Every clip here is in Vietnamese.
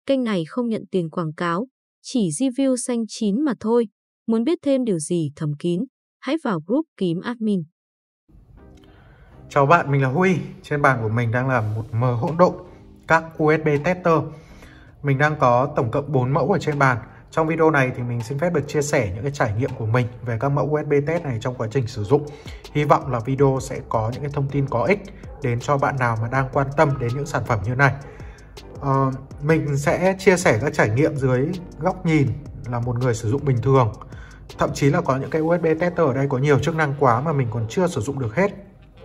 Kênh này không nhận tiền quảng cáo, chỉ review xanh chín mà thôi. Muốn biết thêm điều gì thầm kín, hãy vào group kiếm admin. Chào bạn, mình là Huy. Trên bàn của mình đang là một mớ hỗn độn các USB tester. Mình đang có tổng cộng 4 mẫu ở trên bàn. Trong video này thì mình xin phép được chia sẻ những cái trải nghiệm của mình về các mẫu USB test này trong quá trình sử dụng. Hy vọng là video sẽ có những cái thông tin có ích đến cho bạn nào mà đang quan tâm đến những sản phẩm như này. Mình sẽ chia sẻ các trải nghiệm dưới góc nhìn là một người sử dụng bình thường. Thậm chí là có những cái USB tester ở đây có nhiều chức năng quá mà mình còn chưa sử dụng được hết.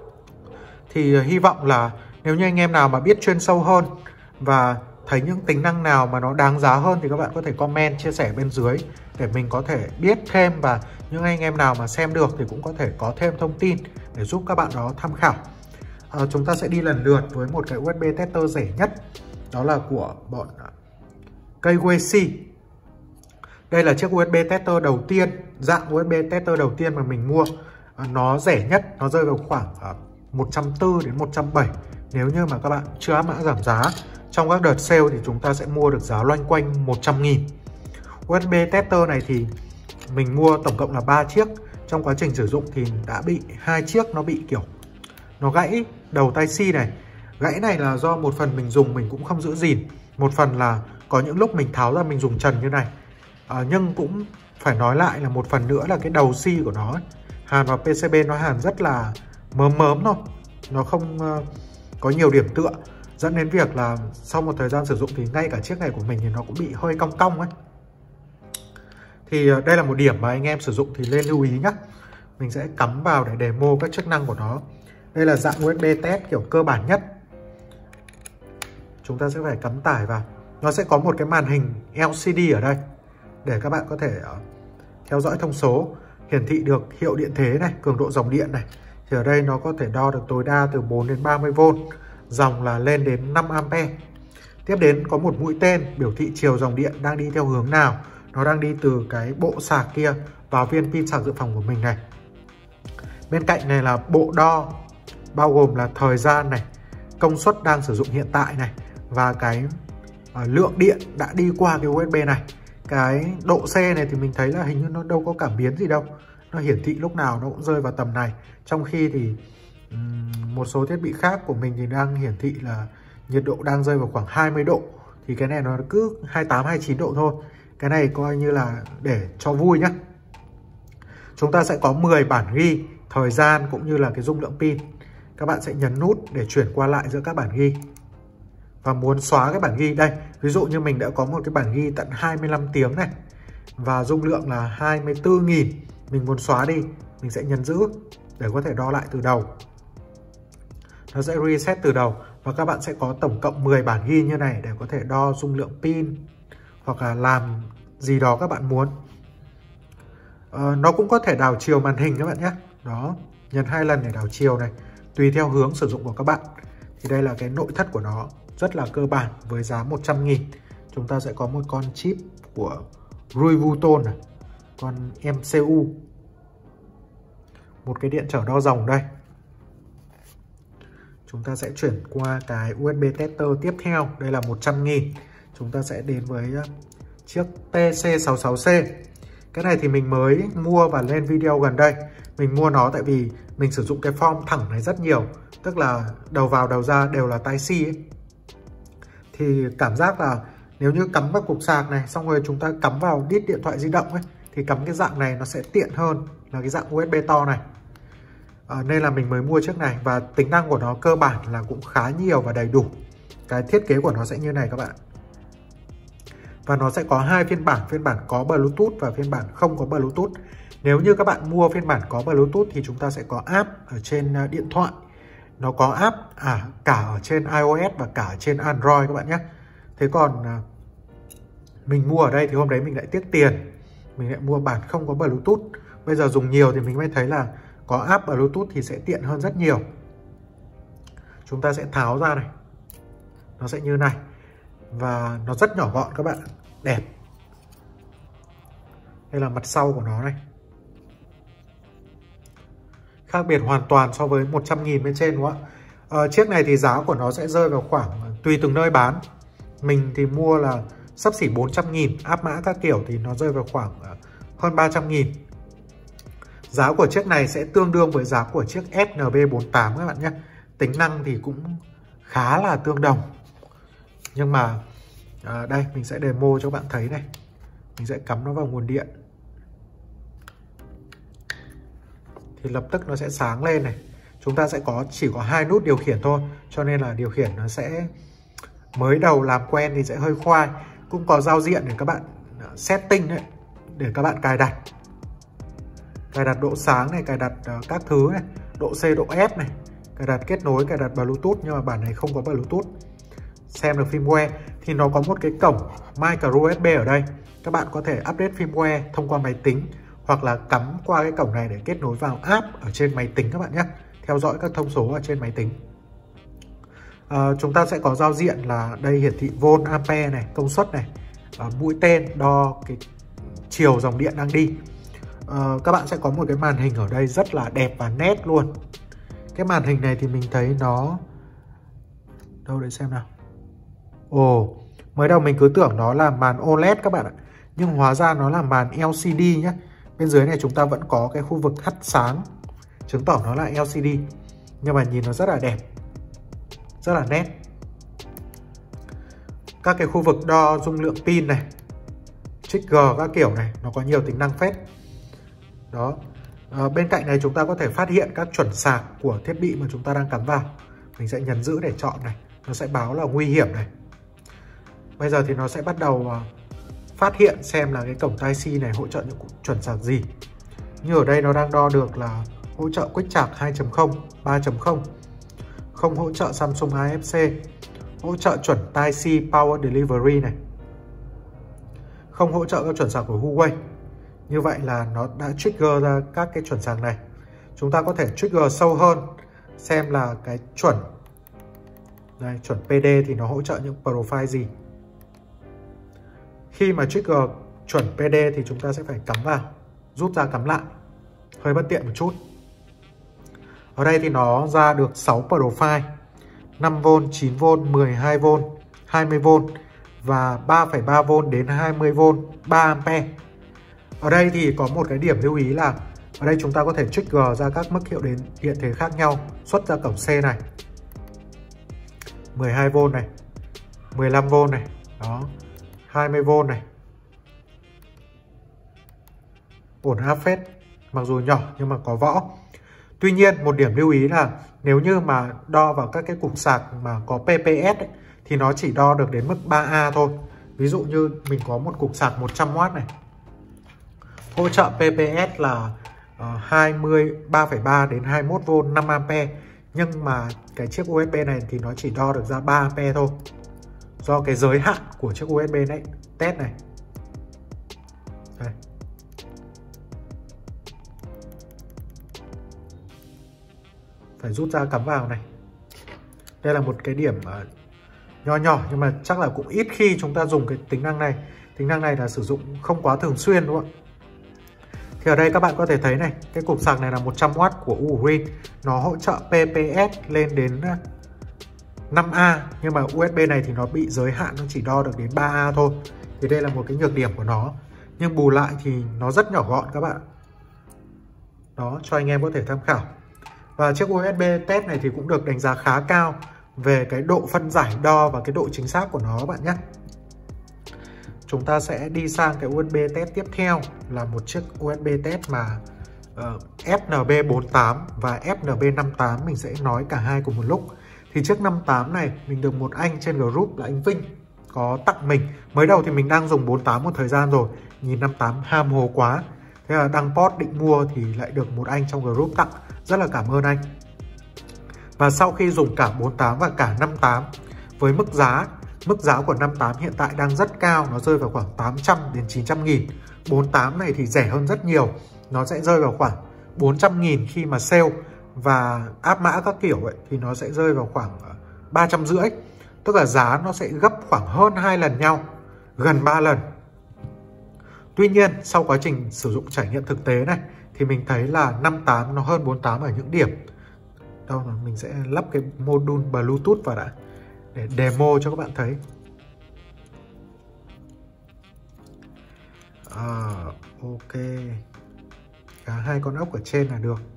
Thì hy vọng là nếu như anh em nào mà biết chuyên sâu hơn và thấy những tính năng nào mà nó đáng giá hơn thì các bạn có thể comment chia sẻ bên dưới để mình có thể biết thêm, và những anh em nào mà xem được thì cũng có thể có thêm thông tin để giúp các bạn đó tham khảo. Chúng ta sẽ đi lần lượt với một cái USB tester rẻ nhất, đó là của bọn KWC. Đây là chiếc USB tester đầu tiên, dạng USB tester đầu tiên mà mình mua. Nó rẻ nhất, nó rơi vào khoảng 140 đến 170 nếu như mà các bạn chưa áp mã giảm giá. Trong các đợt sale thì chúng ta sẽ mua được giá loanh quanh 100.000. USB tester này thì mình mua tổng cộng là 3 chiếc. Trong quá trình sử dụng thì đã bị 2 chiếc nó bị kiểu nó gãy đầu tai C này. Gãy này là do một phần mình dùng mình cũng không giữ gìn, một phần là có những lúc mình tháo ra mình dùng trần như này. Nhưng cũng phải nói lại là một phần nữa là cái đầu C của nó ấy, hàn vào PCB nó hàn rất là mớm thôi, nó không có nhiều điểm tựa, dẫn đến việc là sau một thời gian sử dụng thì ngay cả chiếc này của mình thì nó cũng bị hơi cong cong ấy. Thì đây là một điểm mà anh em sử dụng thì nên lưu ý nhé. Mình sẽ cắm vào để demo các chức năng của nó. Đây là dạng USB test kiểu cơ bản nhất. Chúng ta sẽ phải cắm tải vào. Nó sẽ có một cái màn hình LCD ở đây để các bạn có thể theo dõi thông số, hiển thị được hiệu điện thế này, cường độ dòng điện này. Thì ở đây nó có thể đo được tối đa từ 4 đến 30V, dòng là lên đến 5A. Tiếp đến có một mũi tên biểu thị chiều dòng điện đang đi theo hướng nào. Nó đang đi từ cái bộ sạc kia vào viên pin sạc dự phòng của mình này. Bên cạnh này là bộ đo, bao gồm là thời gian này, công suất đang sử dụng hiện tại này, và cái lượng điện đã đi qua cái USB này. Cái độ C này thì mình thấy là hình như nó đâu có cảm biến gì đâu, nó hiển thị lúc nào nó cũng rơi vào tầm này. Trong khi thì một số thiết bị khác của mình thì đang hiển thị là nhiệt độ đang rơi vào khoảng 20 độ. Thì cái này nó cứ 28, 29 độ thôi. Cái này coi như là để cho vui nhé. Chúng ta sẽ có 10 bản ghi, thời gian cũng như là cái dung lượng pin. Các bạn sẽ nhấn nút để chuyển qua lại giữa các bản ghi. Và muốn xóa cái bản ghi đây, ví dụ như mình đã có một cái bản ghi tận 25 tiếng này và dung lượng là 24.000, mình muốn xóa đi, mình sẽ nhấn giữ để có thể đo lại từ đầu. Nó sẽ reset từ đầu và các bạn sẽ có tổng cộng 10 bản ghi như này để có thể đo dung lượng pin hoặc là làm gì đó các bạn muốn. Nó cũng có thể đảo chiều màn hình các bạn nhé. Đó, nhấn 2 lần để đảo chiều này, tùy theo hướng sử dụng của các bạn. Thì đây là cái nội thất của nó, rất là cơ bản với giá 100.000. Chúng ta sẽ có một con chip của Louis Vuitton này, con MCU, một cái điện trở đo dòng đây. Chúng ta sẽ chuyển qua cái USB tester tiếp theo, đây là 100.000. Chúng ta sẽ đến với chiếc TC66C. Cái này thì mình mới mua và lên video gần đây. Mình mua nó tại vì mình sử dụng cái form thẳng này rất nhiều, tức là đầu vào đầu ra đều là tai C ấy. Thì cảm giác là nếu như cắm vào cục sạc này, xong rồi chúng ta cắm vào đít điện thoại di động ấy, thì cắm cái dạng này nó sẽ tiện hơn là cái dạng USB to này. Nên là mình mới mua chiếc này. Và tính năng của nó cơ bản là cũng khá nhiều và đầy đủ. Cái thiết kế của nó sẽ như này các bạn. Và nó sẽ có 2 phiên bản có Bluetooth và phiên bản không có Bluetooth. Nếu như các bạn mua phiên bản có Bluetooth thì chúng ta sẽ có app ở trên điện thoại. Nó có app cả ở trên iOS và cả ở trên Android các bạn nhé. Thế còn mình mua ở đây thì hôm đấy mình lại tiếc tiền, mình lại mua bản không có Bluetooth. Bây giờ dùng nhiều thì mình mới thấy là có app Bluetooth thì sẽ tiện hơn rất nhiều. Chúng ta sẽ tháo ra này, nó sẽ như này. Và nó rất nhỏ gọn các bạn, đẹp. Đây là mặt sau của nó này. Khác biệt hoàn toàn so với 100.000 bên trên đúng không ạ? Chiếc này thì giá của nó sẽ rơi vào khoảng, tùy từng nơi bán, Mình thì mua là xấp xỉ 400.000, áp mã các kiểu thì nó rơi vào khoảng hơn 300.000. Giá của chiếc này sẽ tương đương với giá của chiếc SNB48 các bạn nhé. Tính năng thì cũng khá là tương đồng. Nhưng mà đây mình sẽ demo cho các bạn thấy này. Mình sẽ cắm nó vào nguồn điện. Thì lập tức nó sẽ sáng lên này. Chúng ta sẽ chỉ có 2 nút điều khiển thôi, cho nên là điều khiển nó sẽ mới đầu làm quen thì sẽ hơi khoai. Cũng có giao diện để các bạn setting đấy, để các bạn cài đặt. Cài đặt độ sáng này, cài đặt các thứ này, độ C, độ F này, cài đặt kết nối, cài đặt Bluetooth, nhưng mà bản này không có Bluetooth. Xem được firmware thì nó có một cái cổng micro USB ở đây. Các bạn có thể update firmware thông qua máy tính hoặc là cắm qua cái cổng này để kết nối vào app ở trên máy tính các bạn nhé. Theo dõi các thông số ở trên máy tính. Chúng ta sẽ có giao diện là đây hiển thị volt, ampere này, công suất này, mũi tên đo cái chiều dòng điện đang đi. Các bạn sẽ có một cái màn hình ở đây rất là đẹp và nét luôn. Cái màn hình này thì mình thấy nó đâu để xem nào. Ồ, mới đầu mình cứ tưởng nó là màn OLED các bạn ạ, nhưng hóa ra nó là màn LCD nhé. Bên dưới này chúng ta vẫn có cái khu vực hắt sáng, chứng tỏ nó là LCD. Nhưng mà nhìn nó rất là đẹp, rất là nét. Các cái khu vực đo dung lượng pin này, trigger các kiểu này, nó có nhiều tính năng phết. Đó. Bên cạnh này chúng ta có thể phát hiện các chuẩn sạc của thiết bị mà chúng ta đang cắm vào. Mình sẽ nhấn giữ để chọn này, nó sẽ báo là nguy hiểm này. Bây giờ thì nó sẽ bắt đầu phát hiện xem là cái cổng Type-C này hỗ trợ những chuẩn sạc gì. Như ở đây nó đang đo được là hỗ trợ Quick Charge 2.0, 3.0, không hỗ trợ Samsung AFC, hỗ trợ chuẩn Type-C Power Delivery này, không hỗ trợ các chuẩn sạc của Huawei. Như vậy là nó đã trigger ra các cái chuẩn sạc này. Chúng ta có thể trigger sâu hơn xem là cái chuẩn đây, chuẩn PD thì nó hỗ trợ những profile gì. Khi mà trigger chuẩn PD thì chúng ta sẽ phải cắm vào, rút ra cắm lại, hơi bất tiện một chút. Ở đây thì nó ra được 6 profile, 5V, 9V, 12V, 20V và 3,3V đến 20V, 3A. Ở đây thì có một cái điểm lưu ý là ở đây chúng ta có thể trigger ra các mức hiệu đến điện thế khác nhau, xuất ra cổng C này, 12V này, 15V này, đó, 20V này. Ổn áp phết, mặc dù nhỏ nhưng mà có võ. Tuy nhiên một điểm lưu ý là nếu như mà đo vào các cái cục sạc mà có PPS ấy, thì nó chỉ đo được đến mức 3A thôi. Ví dụ như mình có một cục sạc 100W này, hỗ trợ PPS là 3,3 đến 21V, 5A. Nhưng mà cái chiếc USB này thì nó chỉ đo được ra 3A thôi, do cái giới hạn của chiếc USB này test này. Đây. Phải rút ra cắm vào này. Đây là một cái điểm nho nhỏ nhưng mà chắc là cũng ít khi chúng ta dùng cái tính năng này. Tính năng này là sử dụng không quá thường xuyên đúng không ạ? Thì ở đây các bạn có thể thấy này, cái cục sạc này là 100W của Ugreen, nó hỗ trợ PPS lên đến 5A, nhưng mà USB này thì nó bị giới hạn, nó chỉ đo được đến 3A thôi. Thì đây là một cái nhược điểm của nó. Nhưng bù lại thì nó rất nhỏ gọn các bạn. Đó, cho anh em có thể tham khảo. Và chiếc USB test này thì cũng được đánh giá khá cao về cái độ phân giải đo và cái độ chính xác của nó các bạn nhé. Chúng ta sẽ đi sang cái USB test tiếp theo là một chiếc USB test mà FNB48 và FNB58, mình sẽ nói cả hai cùng một lúc. Thì chiếc 58 này mình được một anh trên group là anh Vinh có tặng mình. Mới đầu thì mình đang dùng 48 một thời gian rồi, nhìn 58 ham hồ quá, thế là đăng post định mua thì lại được một anh trong group tặng. Rất là cảm ơn anh. Và sau khi dùng cả 48 và cả 58 với mức giá của 58 hiện tại đang rất cao, nó rơi vào khoảng 800 đến 900 nghìn. 48 này thì rẻ hơn rất nhiều, nó sẽ rơi vào khoảng 400 nghìn khi mà sale, và áp mã các kiểu ấy thì nó sẽ rơi vào khoảng 350. Tức là giá nó sẽ gấp khoảng hơn 2 lần nhau, gần 3 lần. Tuy nhiên sau quá trình sử dụng trải nghiệm thực tế này thì mình thấy là 58 nó hơn 48 ở những điểm. Đâu là mình sẽ lắp cái module Bluetooth vào đã để demo cho các bạn thấy. Ok, cả hai con ốc ở trên là được.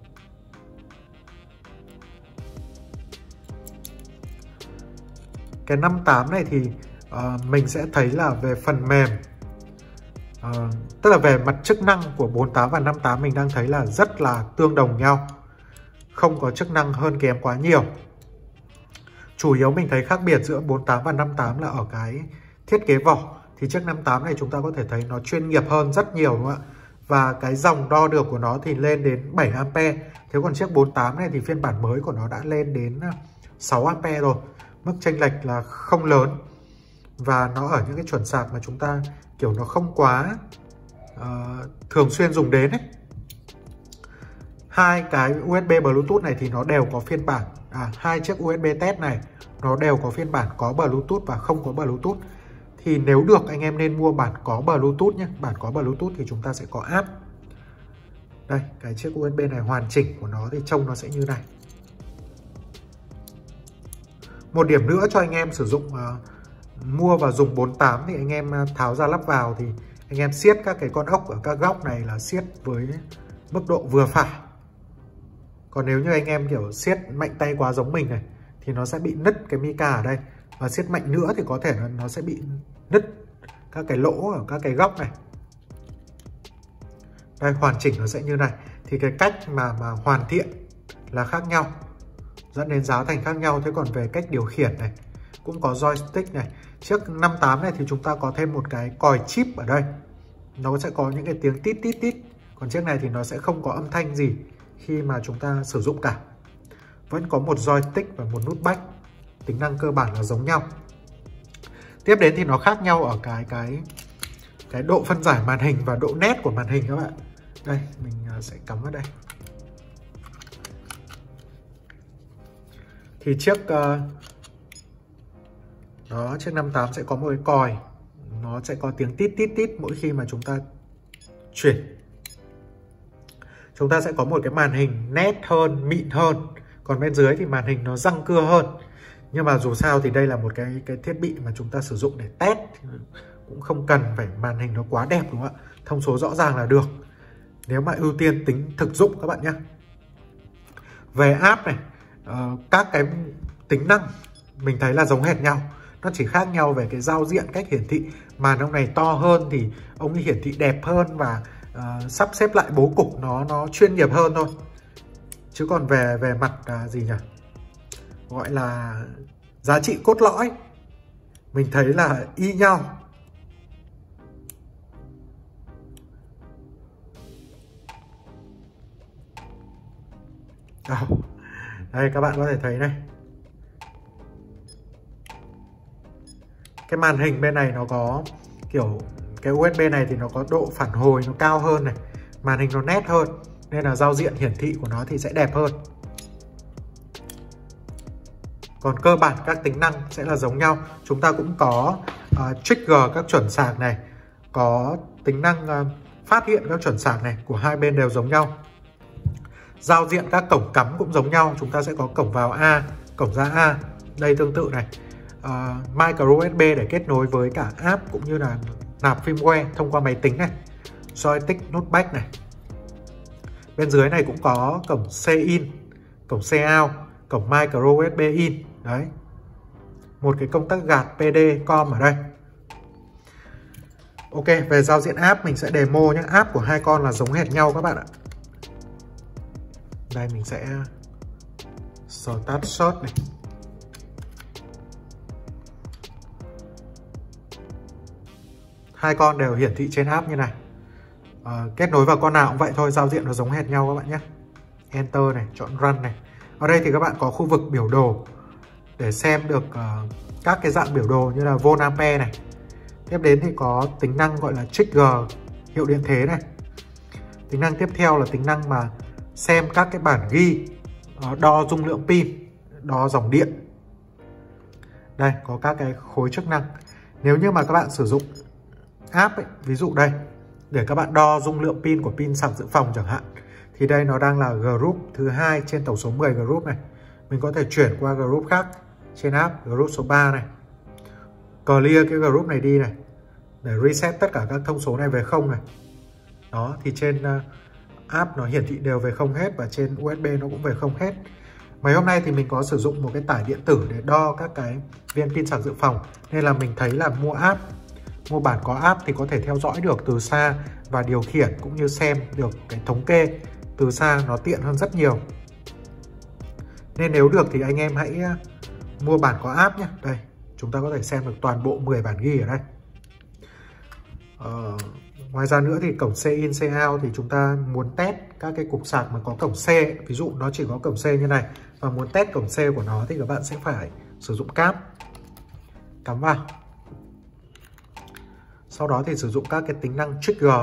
Cái 58 này thì mình sẽ thấy là về phần mềm, tức là về mặt chức năng của 48 và 58 mình đang thấy là rất là tương đồng nhau, không có chức năng hơn kém quá nhiều. Chủ yếu mình thấy khác biệt giữa 48 và 58 là ở cái thiết kế vỏ. Thì chiếc 58 này chúng ta có thể thấy nó chuyên nghiệp hơn rất nhiều, đúng không ạ? Và cái dòng đo được của nó thì lên đến 7A. Thế còn chiếc 48 này thì phiên bản mới của nó đã lên đến 6A rồi. Mức chênh lệch là không lớn. Và nó ở những cái chuẩn sạc mà chúng ta kiểu nó không quá thường xuyên dùng đến ấy. Hai cái USB Bluetooth này thì nó đều có phiên bản, hai chiếc USB test này nó đều có phiên bản có Bluetooth và không có Bluetooth. Thì nếu được anh em nên mua bản có Bluetooth nhé. Bản có Bluetooth thì chúng ta sẽ có app. Đây, cái chiếc USB này hoàn chỉnh của nó thì trông nó sẽ như này. Một điểm nữa cho anh em sử dụng mua và dùng 48 thì anh em tháo ra lắp vào thì anh em siết các cái con ốc ở các góc này là siết với mức độ vừa phải. Còn nếu như anh em kiểu siết mạnh tay quá giống mình này thì nó sẽ bị nứt cái mica ở đây. Và siết mạnh nữa thì có thể nó sẽ bị nứt các cái lỗ ở các cái góc này. Đây, hoàn chỉnh nó sẽ như này. Thì cái cách mà hoàn thiện là khác nhau, dẫn đến giá thành khác nhau. Thế còn về cách điều khiển này cũng có joystick này. Chiếc 58 này thì chúng ta có thêm một cái còi chip ở đây, nó sẽ có những cái tiếng tít tít tít. Còn chiếc này thì nó sẽ không có âm thanh gì khi mà chúng ta sử dụng cả. Vẫn có một joystick và một nút back. Tính năng cơ bản là giống nhau. Tiếp đến thì nó khác nhau ở cái độ phân giải màn hình và độ nét của màn hình các bạn. Đây, mình sẽ cắm vào đây. Thì chiếc chiếc 58 sẽ có một cái còi, nó sẽ có tiếng tít tít tít mỗi khi mà chúng ta chuyển. Chúng ta sẽ có một cái màn hình nét hơn, mịn hơn. Còn bên dưới thì màn hình nó răng cưa hơn. Nhưng mà dù sao thì đây là một cái thiết bị mà chúng ta sử dụng để test, cũng không cần phải màn hình nó quá đẹp, đúng không ạ? Thông số rõ ràng là được, nếu mà ưu tiên tính thực dụng các bạn nhé. Về app này, các cái tính năng mình thấy là giống hệt nhau. Nó chỉ khác nhau về cái giao diện, cách hiển thị. Màn ông này to hơn thì ông ấy hiển thị đẹp hơn và sắp xếp lại bố cục nó chuyên nghiệp hơn thôi. Chứ còn về mặt gì nhỉ, gọi là giá trị cốt lõi, mình thấy là y nhau. Đây các bạn có thể thấy này, cái màn hình bên này nó có kiểu cái USB này thì nó có độ phản hồi nó cao hơn này, màn hình nó nét hơn nên là giao diện hiển thị của nó thì sẽ đẹp hơn. Còn cơ bản các tính năng sẽ là giống nhau. Chúng ta cũng có trigger các chuẩn sạc này, có tính năng phát hiện các chuẩn sạc này, của hai bên đều giống nhau. Giao diện các cổng cắm cũng giống nhau. Chúng ta sẽ có cổng vào A, cổng ra A. Đây tương tự này, micro USB để kết nối với cả app cũng như là nạp firmware thông qua máy tính này, joystick, nút back này. Bên dưới này cũng có cổng C-in, cổng C-out, cổng micro USB in. Đấy, một cái công tắc gạt PD com ở đây. Ok, về giao diện app mình sẽ demo nhé. App của hai con là giống hệt nhau các bạn ạ. Đây mình sẽ start search này. Hai con đều hiển thị trên app như này. Kết nối vào con nào cũng vậy thôi, giao diện nó giống hệt nhau các bạn nhé. Enter này, chọn Run này. Ở đây thì các bạn có khu vực biểu đồ để xem được các cái dạng biểu đồ như là volt ampere này. Tiếp đến thì có tính năng gọi là trigger, hiệu điện thế này. Tính năng tiếp theo là tính năng mà xem các cái bản ghi, đo dung lượng pin, đo dòng điện. Đây có các cái khối chức năng. Nếu như mà các bạn sử dụng app ấy, ví dụ đây, để các bạn đo dung lượng pin của pin sạc dự phòng chẳng hạn, thì đây nó đang là group thứ 2 trên tổng số 10 group này. Mình có thể chuyển qua group khác trên app, group số 3 này. Clear cái group này đi này. để reset tất cả các thông số này về 0 này. Đó, thì trên app nó hiển thị đều về 0 hết và trên USB nó cũng về 0 hết. Mấy hôm nay thì mình có sử dụng một cái tải điện tử để đo các cái viên pin sạc dự phòng, nên là mình thấy là mua bản có app thì có thể theo dõi được từ xa và điều khiển cũng như xem được cái thống kê từ xa, nó tiện hơn rất nhiều. Nên nếu được thì anh em hãy mua bản có app nhé. Đây, chúng ta có thể xem được toàn bộ 10 bản ghi ở đây. Ngoài ra nữa thì cổng C in C out thì chúng ta muốn test các cái cục sạc mà có cổng C, ví dụ nó chỉ có cổng C như này, và muốn test cổng C của nó thì các bạn sẽ phải sử dụng cáp cắm vào. Sau đó thì sử dụng các cái tính năng trigger.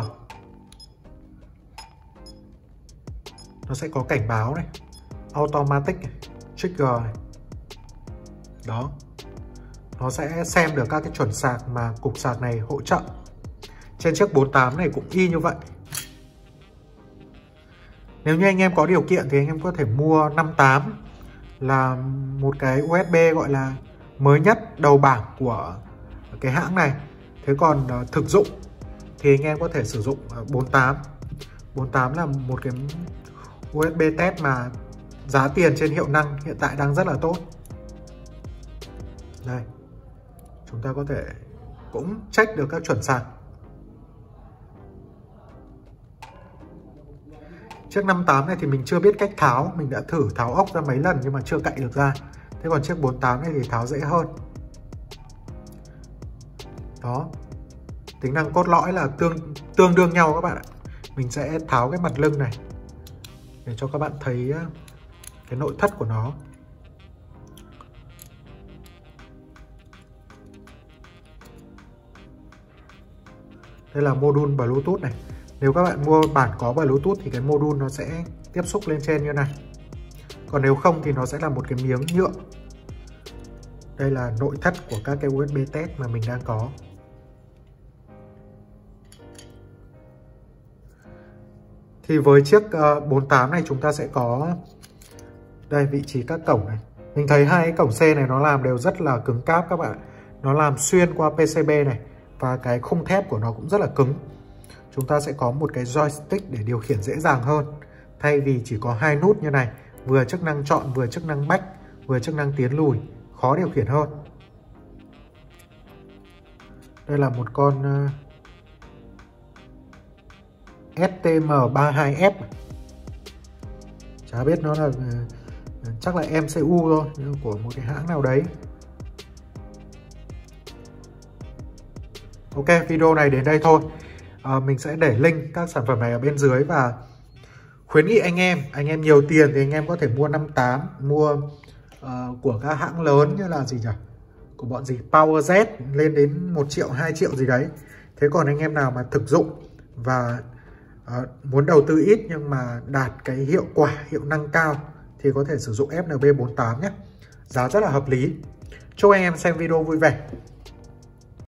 Nó sẽ có cảnh báo này, automatic này, trigger này. Đó, nó sẽ xem được các cái chuẩn sạc mà cục sạc này hỗ trợ. Trên chiếc 48 này cũng y như vậy. Nếu như anh em có điều kiện thì anh em có thể mua 58, là một cái USB gọi là mới nhất đầu bảng của cái hãng này. Thế còn thực dụng thì anh em có thể sử dụng 48. 48 là một cái USB test mà giá tiền trên hiệu năng hiện tại đang rất là tốt. Đây, chúng ta có thể cũng check được các chuẩn sạc. Chiếc 58 này thì mình chưa biết cách tháo, mình đã thử tháo ốc ra mấy lần nhưng mà chưa cạy được ra. Thế còn chiếc 48 này thì tháo dễ hơn. Đó, tính năng cốt lõi là tương đương nhau các bạn ạ. Mình sẽ tháo cái mặt lưng này để cho các bạn thấy cái nội thất của nó. Đây là module Bluetooth này. Nếu các bạn mua bản có Bluetooth thì cái module nó sẽ tiếp xúc lên trên như này. Còn nếu không thì nó sẽ là một cái miếng nhựa. Đây là nội thất của các cái USB test mà mình đang có. Thì với chiếc 48 này chúng ta sẽ có đây vị trí các cổng này. Mình thấy hai cái cổng C này nó làm đều rất là cứng cáp các bạn. Nó làm xuyên qua PCB này. Và cái khung thép của nó cũng rất là cứng. Chúng ta sẽ có một cái joystick để điều khiển dễ dàng hơn. Thay vì chỉ có hai nút như này, vừa chức năng chọn, vừa chức năng back, vừa chức năng tiến lùi, khó điều khiển hơn. Đây là một con STM32F. Chả biết nó là chắc là MCU thôi, của một cái hãng nào đấy. Ok, video này đến đây thôi. Mình sẽ để link các sản phẩm này ở bên dưới và khuyến nghị anh em nhiều tiền thì anh em có thể mua 58, mua của các hãng lớn như là gì nhỉ? Của bọn gì? PowerZ lên đến 1 triệu, 2 triệu gì đấy. Thế còn anh em nào mà thực dụng và muốn đầu tư ít nhưng mà đạt cái hiệu quả, hiệu năng cao thì có thể sử dụng FNB48 nhé. Giá rất là hợp lý. Chúc anh em xem video vui vẻ.